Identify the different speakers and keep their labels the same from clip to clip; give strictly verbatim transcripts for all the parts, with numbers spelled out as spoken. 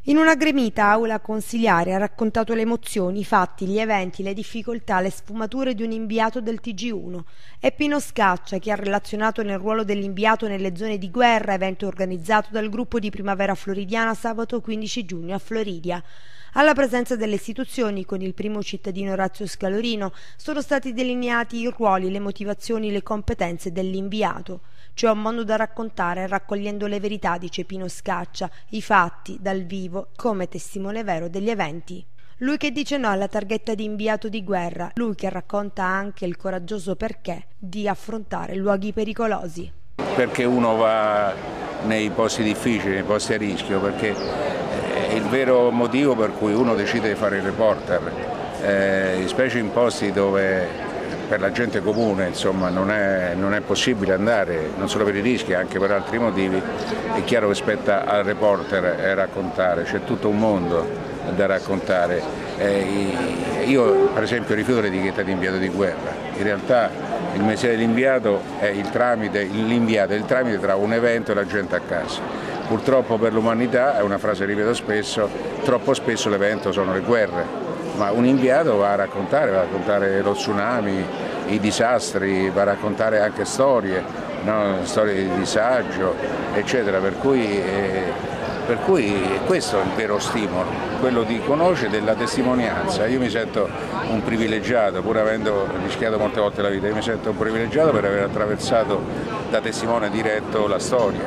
Speaker 1: In una gremita aula consiliare ha raccontato le emozioni, i fatti, gli eventi, le difficoltà, le sfumature di un inviato del T G uno. È Pino Scaccia che ha relazionato nel ruolo dell'inviato nelle zone di guerra, evento organizzato dal gruppo di Primavera Floridiana sabato quindici giugno a Floridia. Alla presenza delle istituzioni, con il primo cittadino Orazio Scalorino, sono stati delineati i ruoli, le motivazioni, le competenze dell'inviato. C'è un mondo da raccontare, raccogliendo le verità, dice Pino Scaccia, i fatti, dal vivo, come testimone vero degli eventi. Lui che dice no alla targhetta di inviato di guerra, lui che racconta anche il coraggioso perché di affrontare luoghi pericolosi.
Speaker 2: Perché uno va nei posti difficili, nei posti a rischio, perché è il vero motivo per cui uno decide di fare il reporter, eh, specie in posti dove per la gente comune insomma, non, è, non è possibile andare, non solo per i rischi, anche per altri motivi. È chiaro che spetta al reporter raccontare, c'è tutto un mondo da raccontare. Eh, io per esempio rifiuto l'etichetta di inviato di guerra, in realtà il mestiere dell'inviato è il tramite, l'inviato è il tramite tra un evento e la gente a casa. Purtroppo per l'umanità, è una frase che ripeto spesso, troppo spesso l'evento sono le guerre. Ma un inviato va a raccontare, va a raccontare lo tsunami, i disastri, va a raccontare anche storie, no? Storie di disagio, eccetera. Per cui, eh, per cui questo è il vero stimolo, quello di conoscere della testimonianza. Io mi sento un privilegiato, pur avendo rischiato molte volte la vita, io mi sento un privilegiato per aver attraversato da testimone diretto la storia,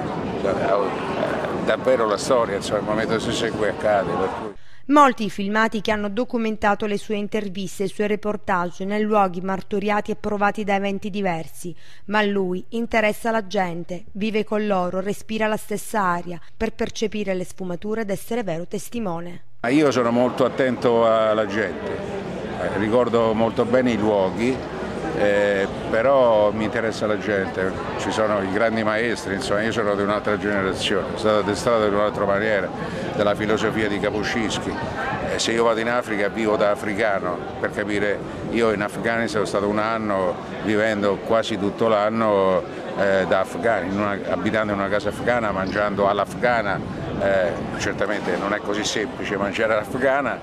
Speaker 2: davvero la storia, insomma, il momento stesso in cui accade. Per cui...
Speaker 1: Molti i filmati che hanno documentato le sue interviste, i suoi reportage nei luoghi martoriati e provati da eventi diversi, ma a lui interessa la gente, vive con loro, respira la stessa aria per percepire le sfumature ed essere vero testimone.
Speaker 2: Io sono molto attento alla gente, eh, ricordo molto bene i luoghi, eh, però mi interessa la gente, ci sono i grandi maestri, insomma io sono di un'altra generazione, sono stato addestrato in un'altra maniera, della filosofia di Kapuscinski. Eh, se io vado in Africa vivo da africano, per capire, io in Afghanistan sono stato un anno vivendo quasi tutto l'anno eh, da afghani, in una, abitando in una casa afghana, mangiando all'afghana, eh, certamente non è così semplice mangiare all'afghana,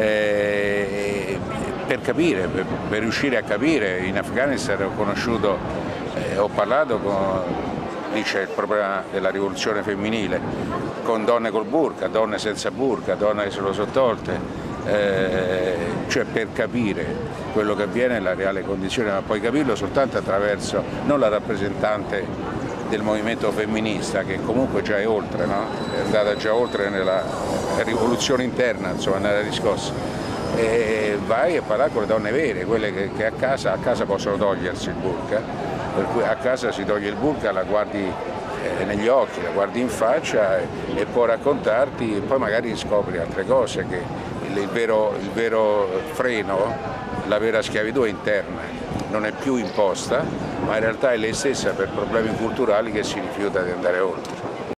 Speaker 2: eh, per capire, per, per riuscire a capire. In Afghanistan ho conosciuto, eh, ho parlato con, lì c'è il problema della rivoluzione femminile, con donne col burka, donne senza burka, donne che se lo sono tolte, eh, cioè per capire quello che avviene, la reale condizione, ma puoi capirlo soltanto attraverso, non la rappresentante del movimento femminista che comunque già è oltre, no? È andata già oltre nella rivoluzione interna, insomma, nella riscossa. E vai a parlare con le donne vere, quelle che, che a, casa, a casa possono togliersi il burka, per cui a casa si toglie il burka, la guardi eh, negli occhi, la guardi in faccia e, e può raccontarti, e poi magari scopri altre cose, che il, il, vero, il vero freno, la vera schiavitù è interna, non è più imposta, ma in realtà è lei stessa per problemi culturali che si rifiuta di andare oltre.